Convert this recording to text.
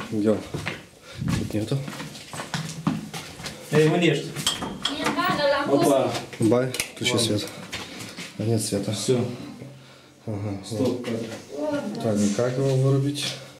Где он? Тут нету. Его нет. Не надо, лампу. Опа. Бай, включи свет. А нет света. Все. Ага. Стоп. Так, как его вырубить?